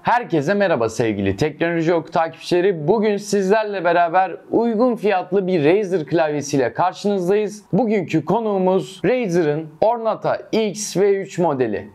Herkese merhaba sevgili Teknoloji Oku takipçileri. Bugün sizlerle beraber uygun fiyatlı bir Razer klavyesiyle karşınızdayız. Bugünkü konuğumuz Razer'ın Ornata X V3 modeli.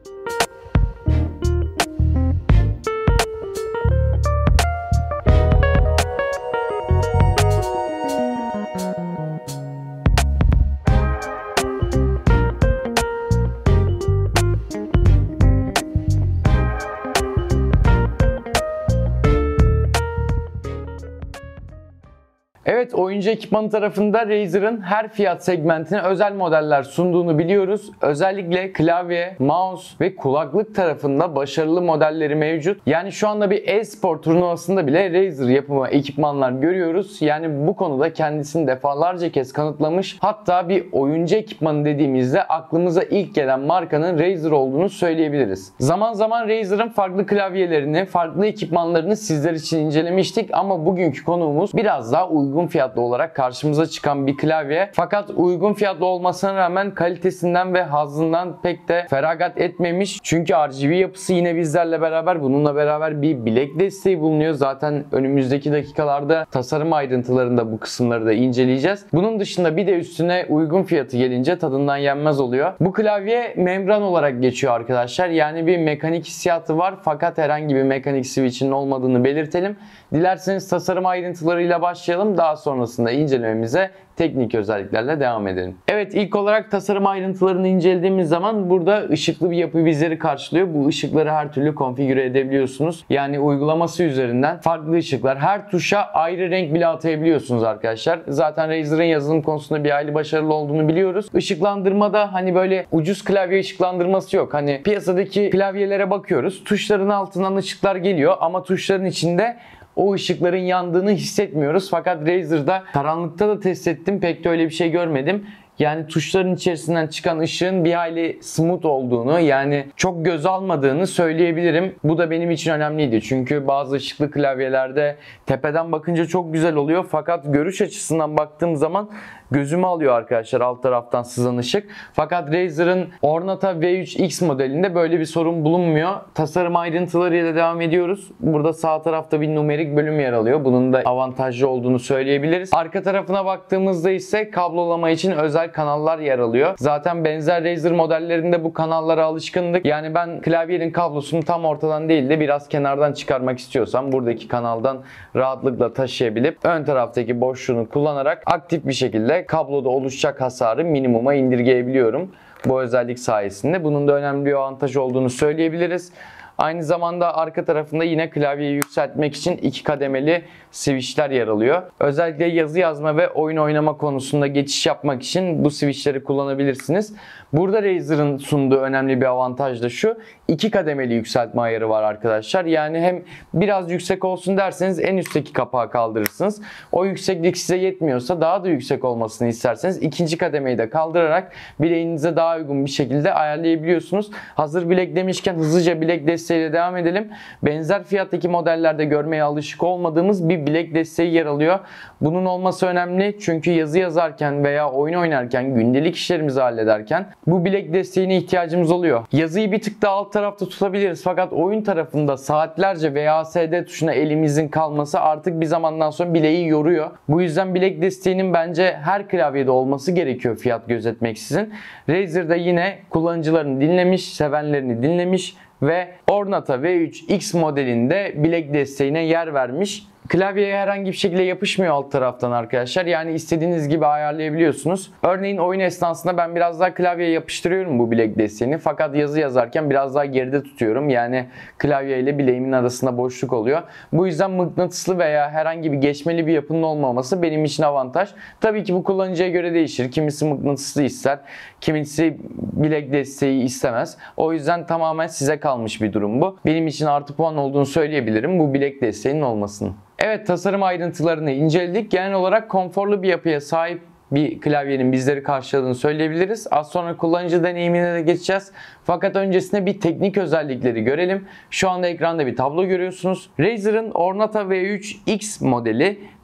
Evet, oyuncu ekipmanı tarafında Razer'ın her fiyat segmentine özel modeller sunduğunu biliyoruz. Özellikle klavye, mouse ve kulaklık tarafında başarılı modelleri mevcut. Yani şu anda bir e-spor turnuvasında bile Razer yapımı ekipmanlar görüyoruz. Yani bu konuda kendisini defalarca kez kanıtlamış. Hatta bir oyuncu ekipmanı dediğimizde aklımıza ilk gelen markanın Razer olduğunu söyleyebiliriz. Zaman zaman Razer'ın farklı klavyelerini, farklı ekipmanlarını sizler için incelemiştik ama bugünkü konuğumuz biraz daha uygun fiyatlı olarak karşımıza çıkan bir klavye. Fakat uygun fiyatlı olmasına rağmen kalitesinden ve hazzından pek de feragat etmemiş. Çünkü RGB yapısı yine bizlerle beraber, bununla beraber bir bilek desteği bulunuyor. Zaten önümüzdeki dakikalarda tasarım ayrıntılarında bu kısımları da inceleyeceğiz. Bunun dışında bir de üstüne uygun fiyatı gelince tadından yenmez oluyor. Bu klavye membran olarak geçiyor arkadaşlar. Yani bir mekanik hissiyatı var fakat herhangi bir mekanik switch'in olmadığını belirtelim. Dilerseniz tasarım ayrıntılarıyla başlayalım. Daha sonrasında incelememize teknik özelliklerle devam edelim. Evet, ilk olarak tasarım ayrıntılarını incelediğimiz zaman burada ışıklı bir yapı bizleri karşılıyor. Bu ışıkları her türlü konfigüre edebiliyorsunuz. Yani uygulaması üzerinden farklı ışıklar, her tuşa ayrı renk bile atayabiliyorsunuz arkadaşlar. Zaten Razer'ın yazılım konusunda bir hayli başarılı olduğunu biliyoruz. Işıklandırmada hani böyle ucuz klavye ışıklandırması yok. Hani piyasadaki klavyelere bakıyoruz. Tuşların altından ışıklar geliyor ama tuşların içinde o ışıkların yandığını hissetmiyoruz. Fakat Razer'da karanlıkta da test ettim. Pek de öyle bir şey görmedim. Yani tuşların içerisinden çıkan ışığın bir hayli smooth olduğunu, yani çok göz almadığını söyleyebilirim. Bu da benim için önemliydi. Çünkü bazı ışıklı klavyelerde tepeden bakınca çok güzel oluyor. Fakat görüş açısından baktığım zaman gözümü alıyor arkadaşlar alt taraftan sızan ışık. Fakat Razer'ın Ornata V3X modelinde böyle bir sorun bulunmuyor. Tasarım ayrıntılarıyla devam ediyoruz. Burada sağ tarafta bir numerik bölüm yer alıyor. Bunun da avantajlı olduğunu söyleyebiliriz. Arka tarafına baktığımızda ise kablolama için özel kanallar yer alıyor. Zaten benzer Razer modellerinde bu kanallara alışkındık. Yani ben klavyenin kablosunu tam ortadan değil de biraz kenardan çıkarmak istiyorsam buradaki kanaldan rahatlıkla taşıyabilip ön taraftaki boşluğunu kullanarak aktif bir şekilde kabloda oluşacak hasarı minimuma indirgeyebiliyorum. Bu özellik sayesinde bunun da önemli bir avantaj olduğunu söyleyebiliriz. Aynı zamanda arka tarafında yine klavyeyi yükseltmek için iki kademeli switchler yer alıyor. Özellikle yazı yazma ve oyun oynama konusunda geçiş yapmak için bu switchleri kullanabilirsiniz. Burada Razer'ın sunduğu önemli bir avantaj da şu: iki kademeli yükseltme ayarı var arkadaşlar. Yani hem biraz yüksek olsun derseniz en üstteki kapağı kaldırırsınız. O yükseklik size yetmiyorsa, daha da yüksek olmasını isterseniz ikinci kademeyi de kaldırarak bileğinize daha uygun bir şekilde ayarlayabiliyorsunuz. Hazır bilek demişken hızlıca bilek desteğiyle devam edelim. Benzer fiyattaki modellerde görmeye alışık olmadığımız bir bilek desteği yer alıyor. Bunun olması önemli çünkü yazı yazarken veya oyun oynarken, gündelik işlerimizi hallederken bu bilek desteğine ihtiyacımız oluyor. Yazıyı bir tık daha alt tarafta tutabiliriz fakat oyun tarafında saatlerce VASD tuşuna elimizin kalması artık bir zamandan sonra bileği yoruyor. Bu yüzden bilek desteğinin bence her klavyede olması gerekiyor fiyat gözetmeksizin. Razer'da yine kullanıcılarını dinlemiş, sevenlerini dinlemiş ve Ornata V3X modelinde bilek desteğine yer vermiş. Klavyeye herhangi bir şekilde yapışmıyor alt taraftan arkadaşlar. Yani istediğiniz gibi ayarlayabiliyorsunuz. Örneğin oyun esnasında ben biraz daha klavyeye yapıştırıyorum bu bilek desteğini. Fakat yazı yazarken biraz daha geride tutuyorum. Yani klavye ile bileğimin arasında boşluk oluyor. Bu yüzden mıknatıslı veya herhangi bir geçmeli bir yapının olmaması benim için avantaj. Tabii ki bu kullanıcıya göre değişir. Kimisi mıknatıslı ister, kimisi bilek desteği istemez. O yüzden tamamen size kalmış bir durum bu. Benim için artı puan olduğunu söyleyebilirim bu bilek desteğinin olmasının. Evet, tasarım ayrıntılarını inceledik. Genel olarak konforlu bir yapıya sahip bir klavyenin bizleri karşıladığını söyleyebiliriz. Az sonra kullanıcı deneyimine de geçeceğiz. Fakat öncesinde bir teknik özellikleri görelim. Şu anda ekranda bir tablo görüyorsunuz. Razer'ın Ornata V3X modeli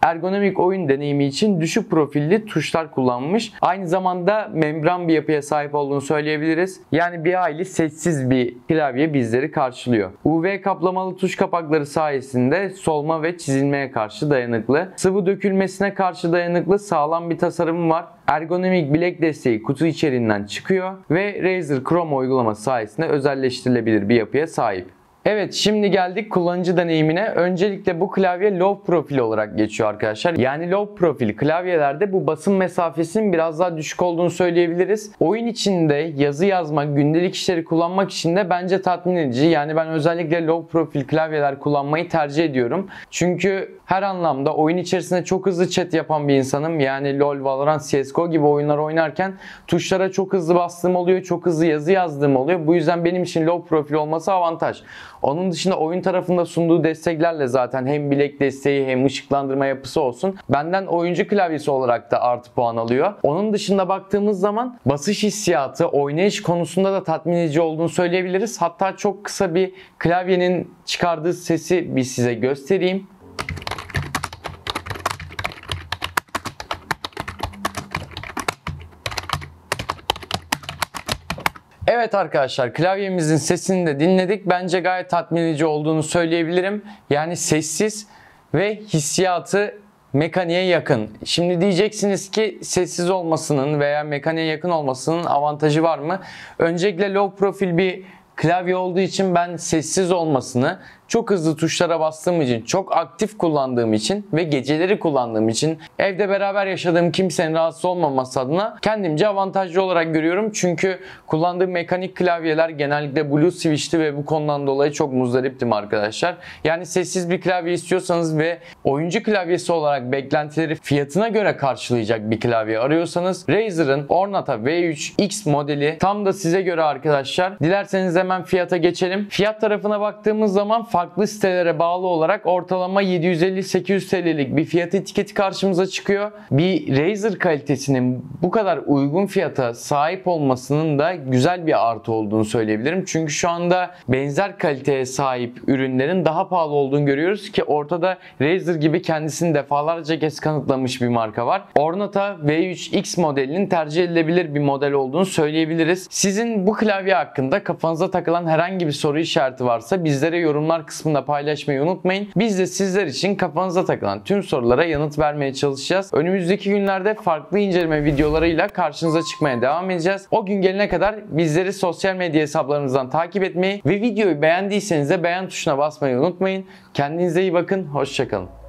ergonomik oyun deneyimi için düşük profilli tuşlar kullanmış. Aynı zamanda membran bir yapıya sahip olduğunu söyleyebiliriz. Yani bir hayli sessiz bir klavye bizleri karşılıyor. UV kaplamalı tuş kapakları sayesinde solma ve çizilmeye karşı dayanıklı. Sıvı dökülmesine karşı dayanıklı sağlam bir tasarım var. Ergonomik bilek desteği kutu içeriğinden çıkıyor ve Razer Chrome uygulaması sayesinde özelleştirilebilir bir yapıya sahip. Evet, şimdi geldik kullanıcı deneyimine. Öncelikle bu klavye low profil olarak geçiyor arkadaşlar. Yani low profil klavyelerde bu basım mesafesinin biraz daha düşük olduğunu söyleyebiliriz. Oyun içinde yazı yazmak, gündelik işleri kullanmak için de bence tatmin edici. Yani ben özellikle low profil klavyeler kullanmayı tercih ediyorum. Çünkü her anlamda oyun içerisinde çok hızlı chat yapan bir insanım. Yani LoL, Valorant, CSGO gibi oyunlar oynarken tuşlara çok hızlı bastığım oluyor, çok hızlı yazı yazdığım oluyor. Bu yüzden benim için low profil olması avantaj. Onun dışında oyun tarafında sunduğu desteklerle zaten hem bilek desteği hem ışıklandırma yapısı olsun benden oyuncu klavyesi olarak da artı puan alıyor. Onun dışında baktığımız zaman basış hissiyatı, oynayış konusunda da tatmin edici olduğunu söyleyebiliriz. Hatta çok kısa bir klavyenin çıkardığı sesi bir size göstereyim. Evet arkadaşlar, klavyemizin sesini de dinledik. Bence gayet tatmin edici olduğunu söyleyebilirim. Yani sessiz ve hissiyatı mekaniğe yakın. Şimdi diyeceksiniz ki sessiz olmasının veya mekaniğe yakın olmasının avantajı var mı? Öncelikle low profil bir klavye olduğu için ben sessiz olmasını, çok hızlı tuşlara bastığım için, çok aktif kullandığım için ve geceleri kullandığım için evde beraber yaşadığım kimsenin rahatsız olmaması adına kendimce avantajlı olarak görüyorum. Çünkü kullandığım mekanik klavyeler genellikle blue switch'ti ve bu konudan dolayı çok muzdariptim arkadaşlar. Yani sessiz bir klavye istiyorsanız ve oyuncu klavyesi olarak beklentileri fiyatına göre karşılayacak bir klavye arıyorsanız Razer'ın Ornata V3 X modeli tam da size göre arkadaşlar. Dilerseniz hemen fiyata geçelim. Fiyat tarafına baktığımız zaman farklı sitelere bağlı olarak ortalama 750-800 TL'lik bir fiyat etiketi karşımıza çıkıyor. Bir Razer kalitesinin bu kadar uygun fiyata sahip olmasının da güzel bir artı olduğunu söyleyebilirim. Çünkü şu anda benzer kaliteye sahip ürünlerin daha pahalı olduğunu görüyoruz ki ortada Razer gibi kendisini defalarca kez kanıtlamış bir marka var. Ornata V3 X modelinin tercih edilebilir bir model olduğunu söyleyebiliriz. Sizin bu klavye hakkında kafanıza takılan herhangi bir soru işareti varsa bizlere yorumlar kısmında paylaşmayı unutmayın. Biz de sizler için kafanıza takılan tüm sorulara yanıt vermeye çalışacağız. Önümüzdeki günlerde farklı inceleme videolarıyla karşınıza çıkmaya devam edeceğiz. O gün gelene kadar bizleri sosyal medya hesaplarımızdan takip etmeyi ve videoyu beğendiyseniz de beğen tuşuna basmayı unutmayın. Kendinize iyi bakın. Hoşça kalın.